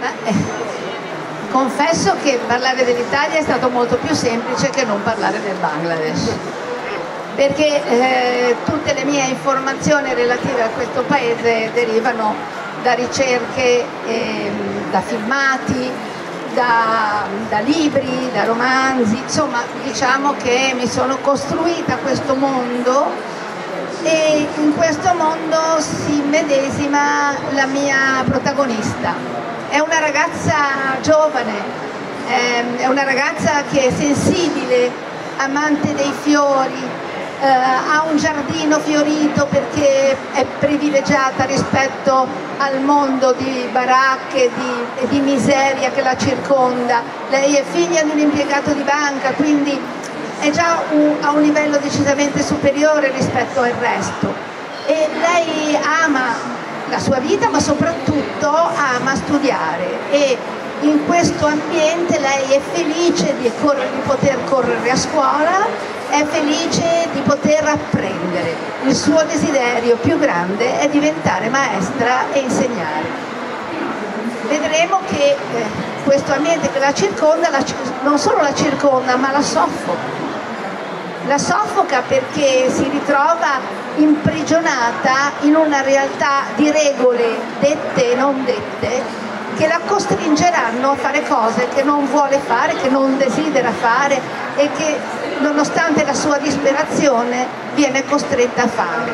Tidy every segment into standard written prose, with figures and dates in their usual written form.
Confesso che parlare dell'Italia è stato molto più semplice che non parlare del Bangladesh, perché tutte le mie informazioni relative a questo paese derivano da ricerche, da filmati, da libri, da romanzi, insomma diciamo che mi sono costruita questo mondo e in questo mondo si immedesima la mia protagonista. È una ragazza giovane, è una ragazza che è sensibile, amante dei fiori, ha un giardino fiorito perché è privilegiata rispetto al mondo di baracche e di miseria che la circonda. Lei è figlia di un impiegato di banca, quindi è già a un livello decisamente superiore rispetto al resto. E lei ama la sua vita, ma soprattutto ama studiare, e in questo ambiente lei è felice di poter correre a scuola, è felice di poter apprendere. Il suo desiderio più grande è diventare maestra e insegnare. Vedremo che questo ambiente che la circonda, non solo la circonda, ma la soffoca. La soffoca perché si ritrova imprigionata in una realtà di regole dette e non dette che la costringeranno a fare cose che non vuole fare, che non desidera fare e che nonostante la sua disperazione viene costretta a fare.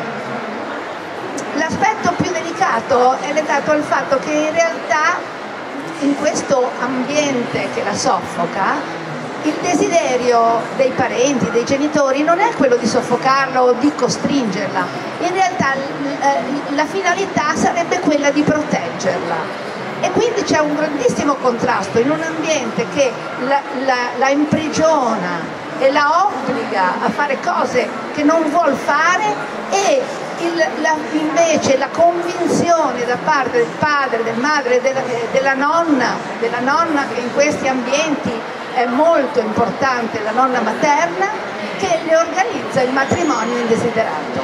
L'aspetto più delicato è legato al fatto che in realtà in questo ambiente che la soffoca il desiderio dei parenti, dei genitori non è quello di soffocarla o di costringerla, in realtà la finalità sarebbe quella di proteggerla, e quindi c'è un grandissimo contrasto in un ambiente che la imprigiona e la obbliga a fare cose che non vuol fare, e invece la convinzione da parte del padre, del madre, della nonna che in questi ambienti è molto importante, la nonna materna, che le organizza il matrimonio indesiderato.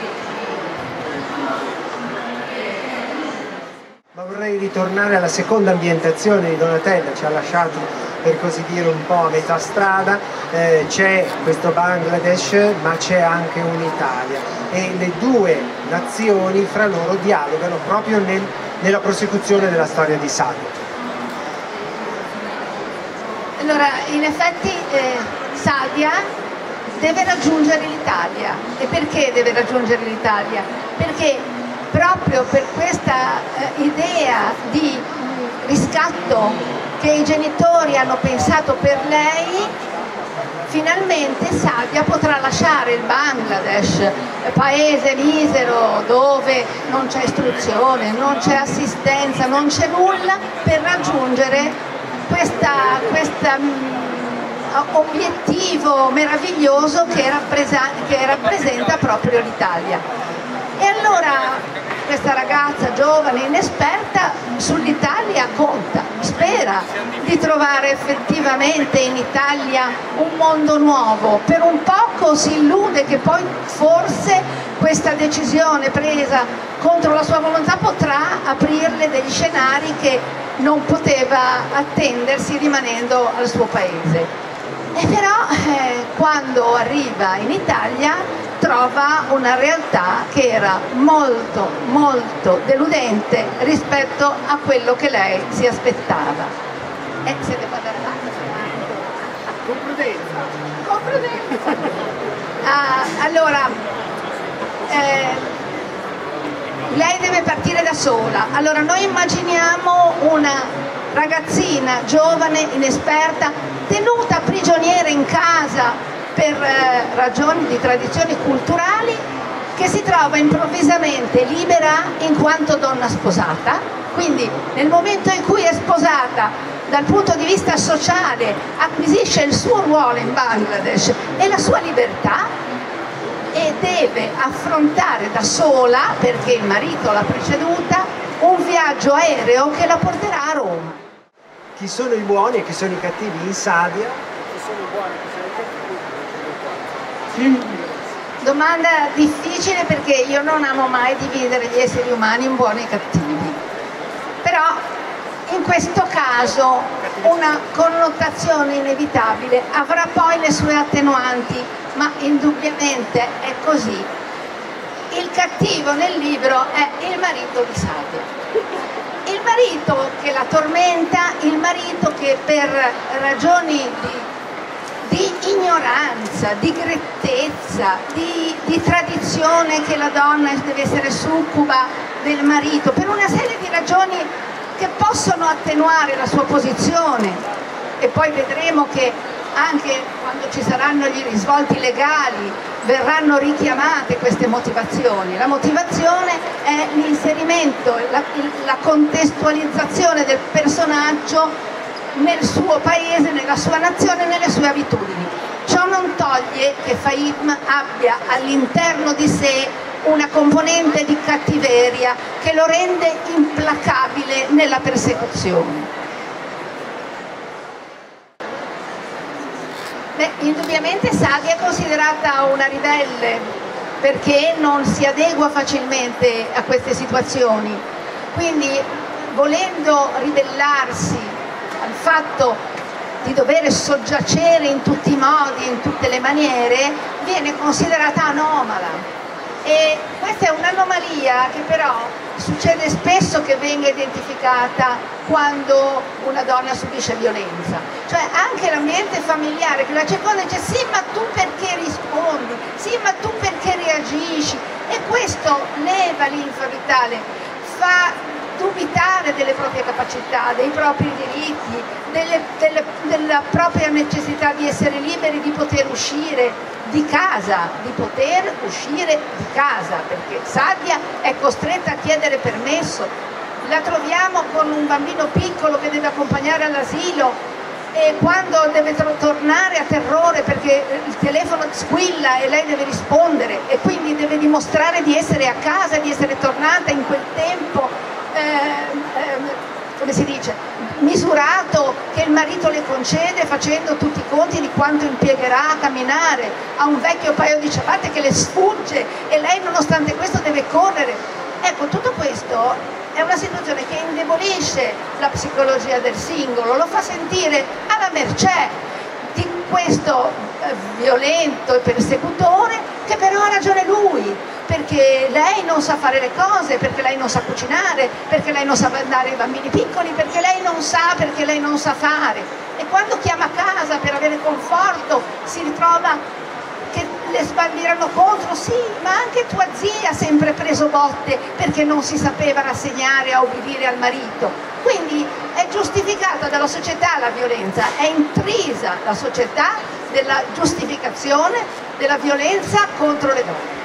Ma vorrei ritornare alla seconda ambientazione di Donatella, ci ha lasciato per così dire un po' a metà strada, c'è questo Bangladesh ma c'è anche un'Italia, e le due nazioni fra loro dialogano proprio nella prosecuzione della storia di Sadia. Allora, in effetti Sadia deve raggiungere l'Italia. E perché deve raggiungere l'Italia? Perché proprio per questa idea di riscatto che i genitori hanno pensato per lei, finalmente Sadia potrà lasciare il Bangladesh, paese misero dove non c'è istruzione, non c'è assistenza, non c'è nulla, per raggiungere questo obiettivo meraviglioso che rappresenta proprio l'Italia. E allora questa ragazza giovane, inesperta sull'Italia, conta, spera di trovare effettivamente in Italia un mondo nuovo. Per un poco si illude che poi forse questa decisione presa contro la sua volontà potrà aprirle degli scenari che non poteva attendersi rimanendo al suo paese. E però quando arriva in Italia trova una realtà che era molto molto deludente rispetto a quello che lei si aspettava. Se ne può andare avanti? Con prudenza. Con prudenza. Allora, lei deve partire da sola. Allora noi immaginiamo una ragazzina giovane, inesperta, tenuta prigioniera in casa per ragioni di tradizioni culturali, che si trova improvvisamente libera in quanto donna sposata. Quindi nel momento in cui è sposata, dal punto di vista sociale acquisisce il suo ruolo in Bangladesh e la sua libertà, e deve affrontare da sola, perché il marito l'ha preceduta, un viaggio aereo che la porterà a Roma. Chi sono i buoni e chi sono i cattivi in Sadia? Chi sono i buoni e chi sono i cattivi? Domanda difficile, perché io non amo mai dividere gli esseri umani in buoni e cattivi. Però in questo caso una connotazione inevitabile avrà poi le sue attenuanti, ma indubbiamente è così. Il cattivo nel libro è il marito di Sadia, il marito che la tormenta, il marito che per ragioni di ignoranza, di grettezza, di tradizione che la donna deve essere succuba del marito, per una serie di ragioni che possono attenuare la sua posizione, e poi vedremo che anche quando ci saranno gli risvolti legali verranno richiamate queste motivazioni. La motivazione è l'inserimento, la contestualizzazione del personaggio nel suo paese, nella sua nazione, nelle sue abitudini. Ciò non toglie che Fahim abbia all'interno di sé una componente di cattiveria che lo rende implacabile nella persecuzione. Indubbiamente Sadia è considerata una ribelle perché non si adegua facilmente a queste situazioni, quindi volendo ribellarsi al fatto di dover soggiacere in tutti i modi, in tutte le maniere, viene considerata anomala. E questa è un'anomalia che però succede spesso che venga identificata quando una donna subisce violenza, cioè anche l'ambiente familiare che la circonda dice sì ma tu perché rispondi, sì ma tu perché reagisci, e questo leva linfa vitale, fa dubitare delle proprie capacità, dei propri diritti, della propria necessità di essere liberi, di poter uscire di casa, di poter uscire di casa, perché Sadia è costretta a chiedere permesso. La troviamo con un bambino piccolo che deve accompagnare all'asilo e quando deve tornare a terrore perché il telefono squilla e lei deve rispondere e quindi deve dimostrare di essere a casa, di essere tornata in quel tempo come si dice, misurato, che il marito le concede facendo tutti i conti di quanto impiegherà a camminare, ha un vecchio paio di ciabatte che le sfugge e lei nonostante questo deve correre. Ecco, tutto questo è una situazione che indebolisce la psicologia del singolo, lo fa sentire alla mercé di questo violento e persecutore che però ha ragione lui, perché lei non sa fare le cose, perché lei non sa cucinare, perché lei non sa andare ai bambini piccoli, perché lei non sa, perché lei non sa fare. E quando chiama a casa per avere conforto si ritrova che le sbandiranno contro, sì, ma anche tua zia ha sempre preso botte perché non si sapeva rassegnare a obbedire al marito. Quindi è giustificata dalla società la violenza, è intrisa la società della giustificazione della violenza contro le donne.